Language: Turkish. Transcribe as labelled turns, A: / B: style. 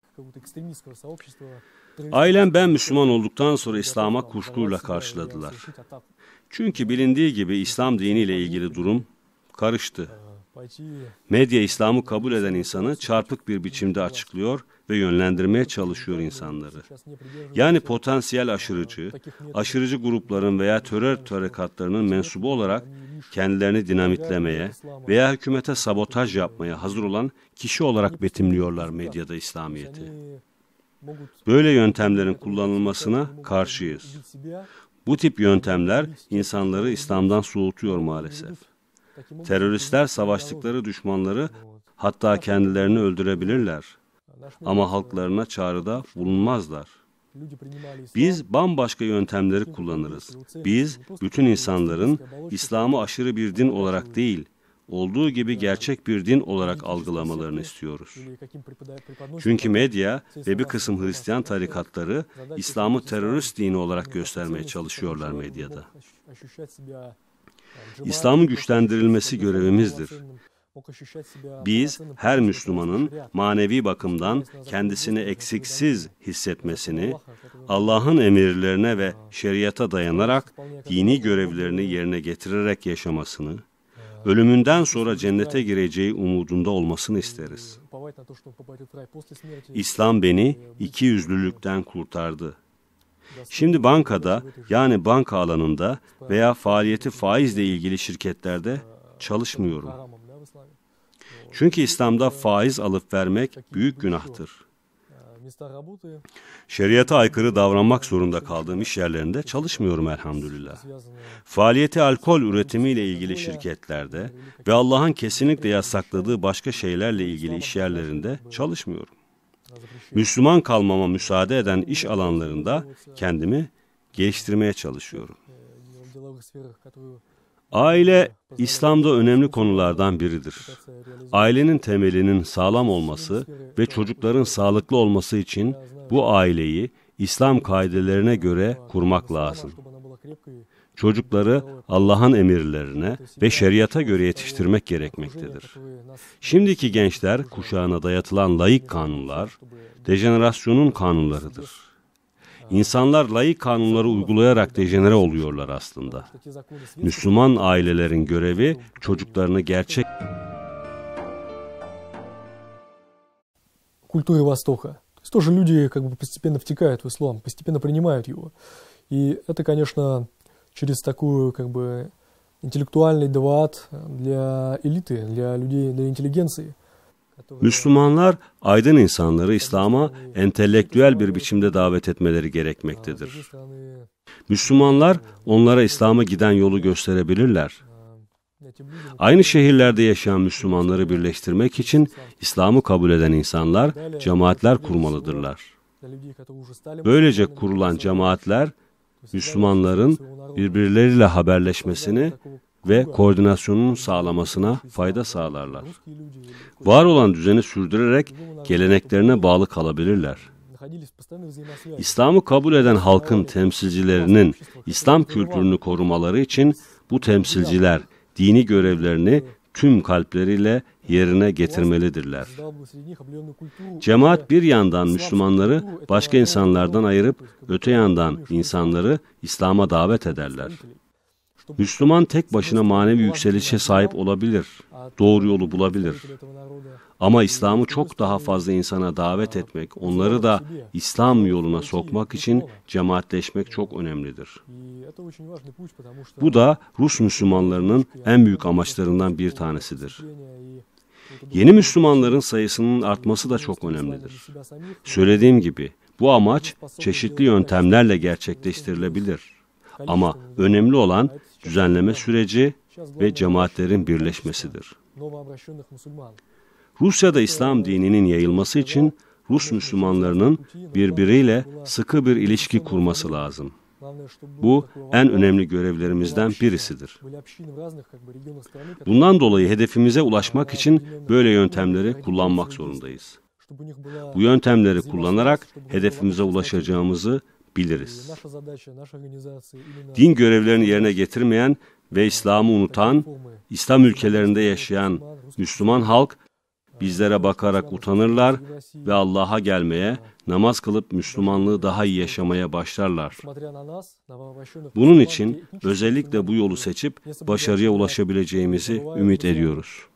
A: Ailem ben Müslüman olduktan sonra İslam'a kuşkuyla karşıladılar. Çünkü bilindiği gibi İslam diniyle ilgili durum karıştı. Medya İslam'ı kabul eden insanı çarpık bir biçimde açıklıyor ve yönlendirmeye çalışıyor insanları. Yani potansiyel aşırıcı grupların veya terör tarikatlarının mensubu olarak kendilerini dinamitlemeye veya hükümete sabotaj yapmaya hazır olan kişi olarak betimliyorlar medyada İslamiyet'i. Böyle yöntemlerin kullanılmasına karşıyız. Bu tip yöntemler insanları İslam'dan soğutuyor maalesef. Teröristler savaştıkları düşmanları, hatta kendilerini öldürebilirler. Ama halklarına çağrıda bulunmazlar. Biz bambaşka yöntemleri kullanırız. Biz bütün insanların İslam'ı aşırı bir din olarak değil, olduğu gibi gerçek bir din olarak algılamalarını istiyoruz. Çünkü medya ve bir kısım Hristiyan tarikatları İslam'ı terörist dini olarak göstermeye çalışıyorlar medyada. İslam'ın güçlendirilmesi görevimizdir. Biz her Müslümanın manevi bakımdan kendisini eksiksiz hissetmesini, Allah'ın emirlerine ve şeriata dayanarak dini görevlerini yerine getirerek yaşamasını, ölümünden sonra cennete gireceği umudunda olmasını isteriz. İslam beni ikiyüzlülükten kurtardı. Şimdi bankada, yani banka alanında veya faaliyeti faizle ilgili şirketlerde çalışmıyorum. Çünkü İslam'da faiz alıp vermek büyük günahtır. Şeriata aykırı davranmak zorunda kaldığım iş yerlerinde çalışmıyorum elhamdülillah. Faaliyeti alkol üretimiyle ilgili şirketlerde ve Allah'ın kesinlikle yasakladığı başka şeylerle ilgili iş yerlerinde çalışmıyorum. Müslüman kalmama müsaade eden iş alanlarında kendimi geliştirmeye çalışıyorum. Aile, İslam'da önemli konulardan biridir. Ailenin temelinin sağlam olması ve çocukların sağlıklı olması için bu aileyi İslam kaidelerine göre kurmak lazım. Çocukları Allah'ın emirlerine ve şeriata göre yetiştirmek gerekmektedir. Şimdiki gençler kuşağına dayatılan laik kanunlar, dejenerasyonun kanunlarıdır. İnsanlar laik kanunları uygulayarak dejenere oluyorlar aslında. Müslüman ailelerin görevi çocuklarını gerçek
B: культуры Востока. То есть тоже люди как бы постепенно втекают в ислам, постепенно принимают его. И это, конечно, через такую как бы интеллектуальный деват для элиты, для людей, для интеллигенции.
A: Müslümanlar aydın insanları İslam'a entelektüel bir biçimde davet etmeleri gerekmektedir. Müslümanlar onlara İslam'a giden yolu gösterebilirler. Aynı şehirlerde yaşayan Müslümanları birleştirmek için İslam'ı kabul eden insanlar cemaatler kurmalıdırlar. Böylece kurulan cemaatler Müslümanların birbirleriyle haberleşmesini ve koordinasyonun sağlamasına fayda sağlarlar. Var olan düzeni sürdürerek geleneklerine bağlı kalabilirler. İslam'ı kabul eden halkın temsilcilerinin İslam kültürünü korumaları için bu temsilciler dini görevlerini tüm kalpleriyle yerine getirmelidirler. Cemaat bir yandan Müslümanları başka insanlardan ayırıp öte yandan insanları İslam'a davet ederler. Müslüman tek başına manevi yükselişe sahip olabilir, doğru yolu bulabilir. Ama İslam'ı çok daha fazla insana davet etmek, onları da İslam yoluna sokmak için cemaatleşmek çok önemlidir. Bu da Rus Müslümanlarının en büyük amaçlarından bir tanesidir. Yeni Müslümanların sayısının artması da çok önemlidir. Söylediğim gibi bu amaç çeşitli yöntemlerle gerçekleştirilebilir. Ama önemli olan düzenleme süreci ve cemaatlerin birleşmesidir. Rusya'da İslam dininin yayılması için Rus Müslümanlarının birbiriyle sıkı bir ilişki kurması lazım. Bu en önemli görevlerimizden birisidir. Bundan dolayı hedefimize ulaşmak için böyle yöntemleri kullanmak zorundayız. Bu yöntemleri kullanarak hedefimize ulaşacağımızı biliriz. Din görevlerini yerine getirmeyen ve İslam'ı unutan, İslam ülkelerinde yaşayan Müslüman halk bizlere bakarak utanırlar ve Allah'a gelmeye, namaz kılıp Müslümanlığı daha iyi yaşamaya başlarlar. Bunun için özellikle bu yolu seçip başarıya ulaşabileceğimizi ümit ediyoruz.